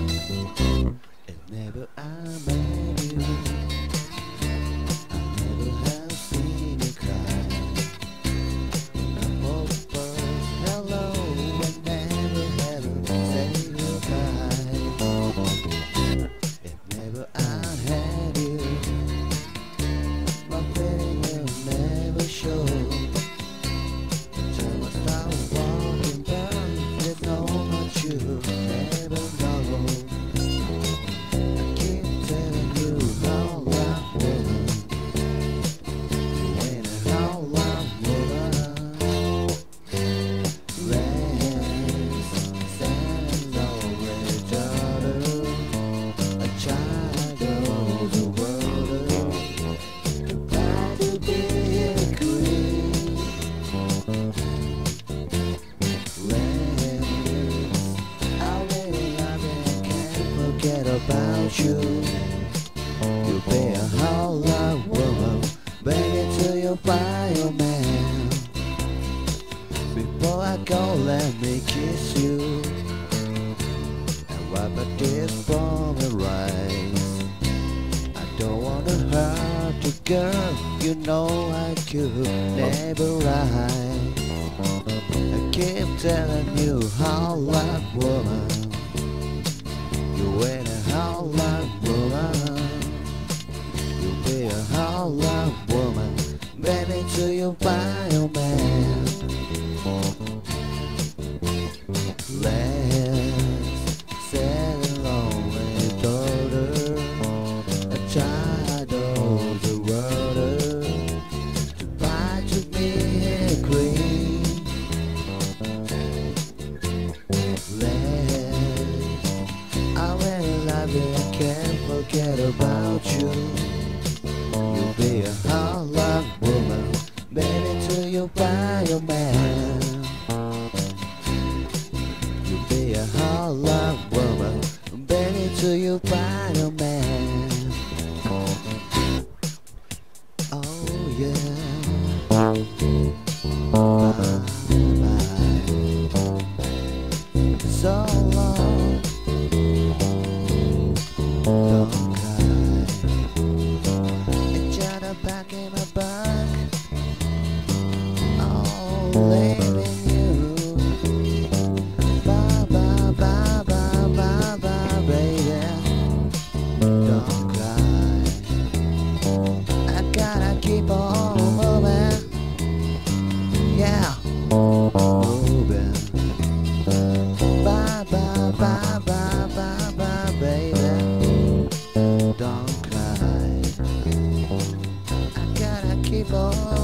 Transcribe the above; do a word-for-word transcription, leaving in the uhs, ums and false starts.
And never I met you, I never have seen you cry. I hope first hello and never had to say goodbye. If never I had you, my feeling will never show. Till I start walking down, there's no much you never know. I keep telling you how I wanna, when and how I wanna. Let's stand over each other, a child of the world. Try to be a queen. Let's, I really love it, I can't forget about you. You'll be a whole lot woman, baby, till you find your man. Before I go, let me kiss you and wipe my tears from your eyes. I don't wanna hurt you, girl, you know I could never lie. I keep telling you how like woman, you ain't a how like woman. You'll be a how like woman, baby, till you find your man. Let's sail along with daughter, a child of the world. Try to be a queen. Let's, I really love you, I can't forget about you. You'll be a hard luck woman, baby, till you find your man. You'll be a hard luck woman, baby, till you find your man. Oh yeah. Bye bye. So long. Don't cry. It's just a back in my back. Oh, leaving you. Bye bye bye bye bye bye, baby. Don't cry. I gotta keep on moving. Yeah, moving. Bye bye bye bye bye bye, baby. Don't cry. I gotta keep on